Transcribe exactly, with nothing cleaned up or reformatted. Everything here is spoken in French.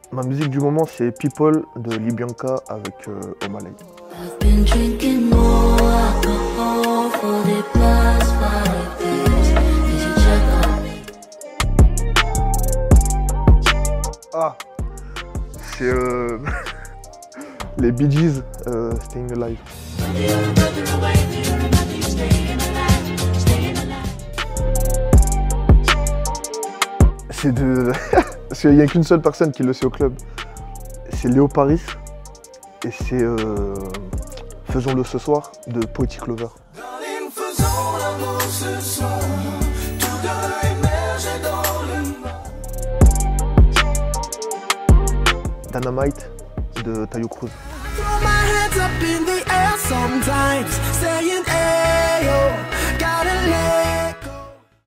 Ma musique du moment, c'est People de Libyanka avec euh, Omalay. I've been drinking more alcohol for the past five days. Did you check on me? Ah, c'est euh, les Bee Gees, euh, Staying Alive. C'est de... Il n'y a qu'une seule personne qui le sait au club. C'est Léo Paris. Et c'est euh, Faisons-le ce soir de Poetic Lover. Dynamite de Tayo Cruz. Sometimes saying, hey, yo, gotta lay